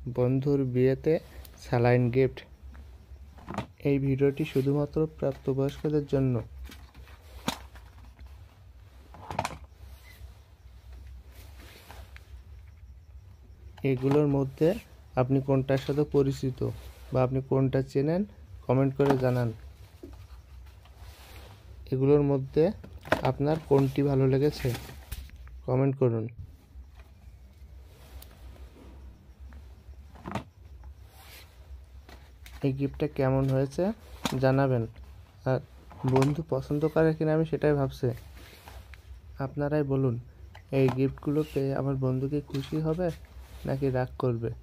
বন্ধুর বিয়েতে saline gift. এই ভিডিওটি শুধুমাত্র প্রাপ্তবয়স্কদের জন্য। এগুলোর মধ্যে আপনি কোনটার সাথে পরিচিত বা আপনি কোনটা চেনেন কমেন্ট করে জানান। এগুলোর মধ্যে আপনার কোনটি ভালো লেগেছে কমেন্ট করুন। এই গিফটটা কেমন হয়েছে জানাবেন। আর বন্ধু পছন্দ করে কিনা আমি সেটাই ভাবছি। আপনারাই বলুন, এই গিফটগুলো পেয়ে আমার বন্ধু কি খুশি হবে নাকি রাগ করবে?